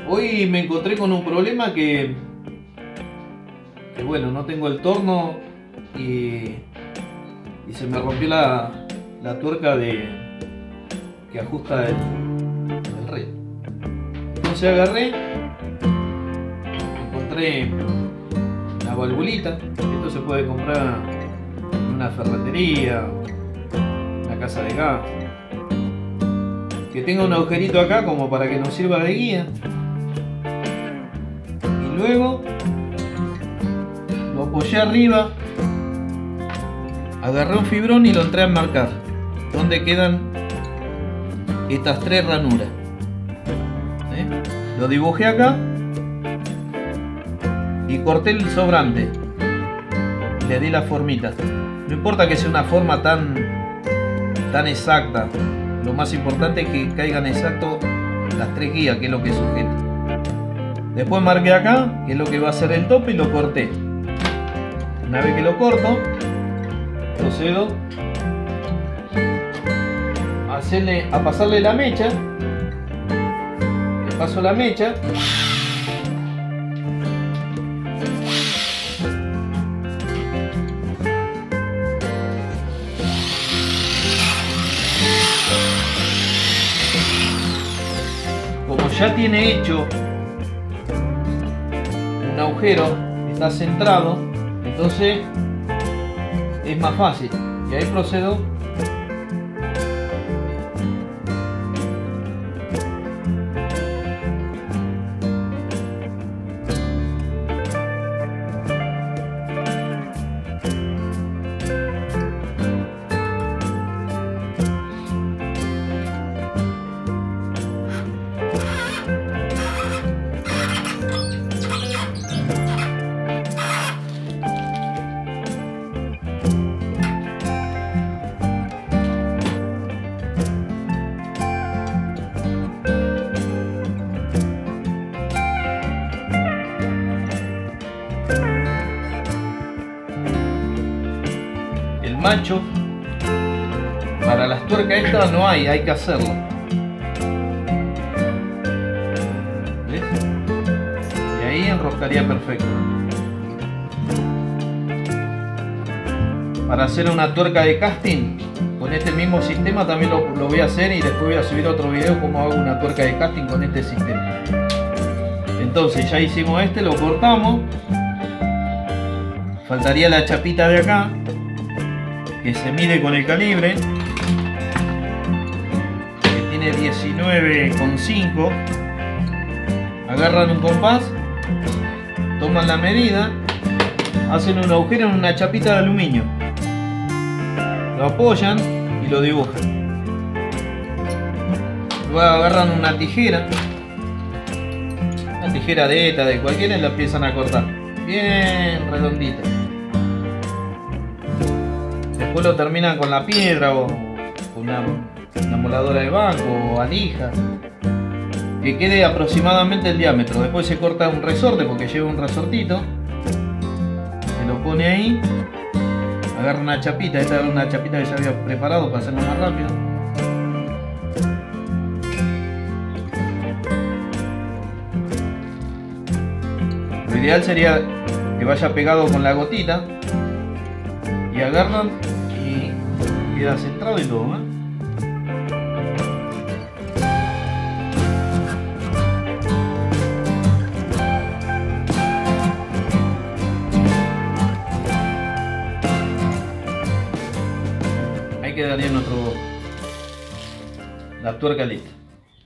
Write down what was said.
Hoy me encontré con un problema que bueno, no tengo el torno y se me rompió la tuerca que ajusta el red. Entonces agarré, encontré una valvulita. Esto se puede comprar en una ferretería, una casa de gas, que tenga un agujerito acá como para que nos sirva de guía. Y luego lo apoyé arriba, agarré un fibrón y lo entré a marcar donde quedan estas tres ranuras. Lo dibujé acá y corté el sobrante, le di la formita. No importa que sea una forma tan exacta, lo más importante es que caigan exacto las tres guías, que es lo que sujeta. Después marqué acá, que es lo que va a ser el tope, y lo corté. Una vez que lo corto, procedo a pasarle la mecha. Le paso la mecha. Como ya tiene hecho un agujero, está centrado, entonces es más fácil. Y ahí procedo macho. Para las tuercas estas no hay que hacerlo. ¿Ves? Y ahí enroscaría perfecto. Para hacer una tuerca de casting con este mismo sistema también lo voy a hacer, y después voy a subir otro video como hago una tuerca de casting con este sistema. Entonces ya hicimos este, lo cortamos. Faltaría la chapita de acá, que se mide con el calibre, que tiene 19,5. Agarran un compás, toman la medida, hacen un agujero en una chapita de aluminio, lo apoyan y lo dibujan. Luego agarran una tijera de esta, de cualquiera, y la empiezan a cortar bien redondita. Después lo terminan con la piedra o con una moladora de banco o alija, que quede aproximadamente el diámetro. Después se corta un resorte, porque lleva un resortito, se lo pone ahí, agarra una chapita. Esta era una chapita que ya había preparado para hacerlo más rápido. Lo ideal sería que vaya pegado con la gotita, y agarran y queda centrado y todo, ¿eh? Ahí quedaría la tuerca lista.